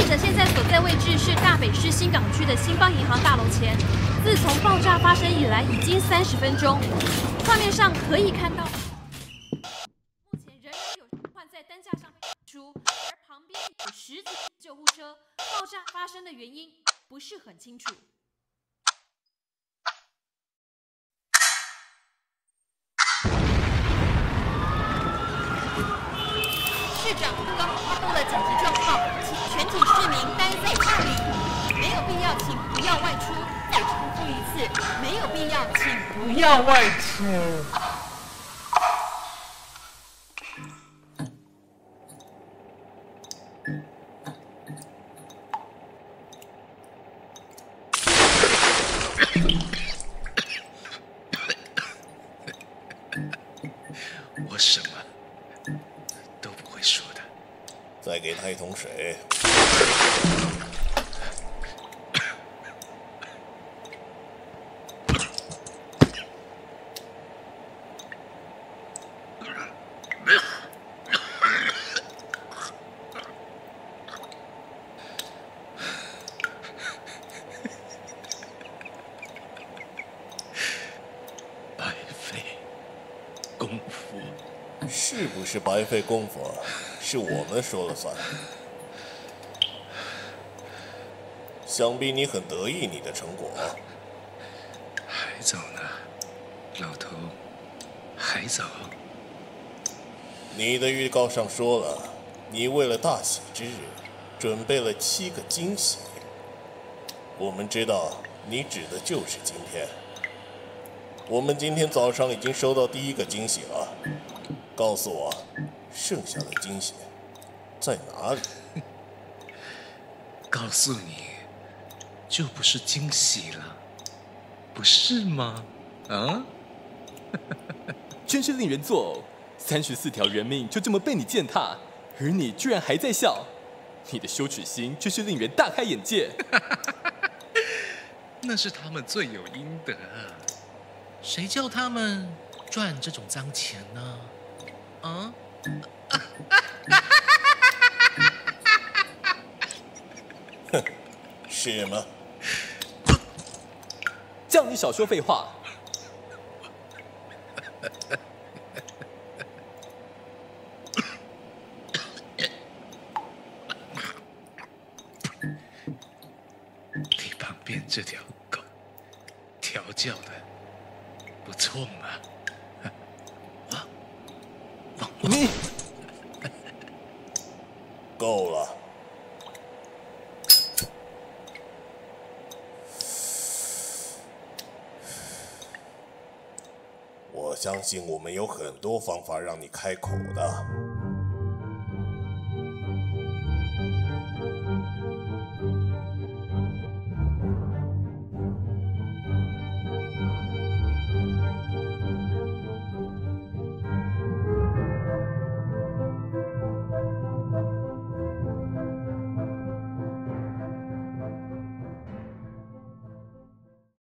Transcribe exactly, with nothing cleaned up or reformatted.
者现在所在位置是大北市新港区的新邦银行大楼前。自从爆炸发生以来，已经三十分钟。画面上可以看到，目前仍然有患在担架上被出，而旁边有十几台救护车。爆炸发生的原因不是很清楚。 市长刚发布了紧急状况，请全体市民待在家里，没有必要请不要外出。再重复一次，没有必要请不要外出。 我什么都不会说的。 再给他一桶水。 白费功夫。 是不是白费功夫，是我们说了算。想必你很得意你的成果。 还早呢，老头，还早。 你的预告上说了，你为了大喜之日，准备了七个惊喜。我们知道，你指的就是今天。我们今天早上已经收到第一个惊喜了。告诉我，剩下的惊喜在哪里？ 告诉你，就不是惊喜了，不是吗？啊？ 真是令人作呕！三十四条人命就这么被你践踏，而你居然还在笑，你的羞耻心真是令人大开眼界。 那是他们罪有应得，谁叫他们赚这种脏钱呢？啊？ 哼，是吗？ 叫你少说废话。 你旁边这条狗调教的不错嘛？ 你够了。我相信我们有很多方法让你开口的。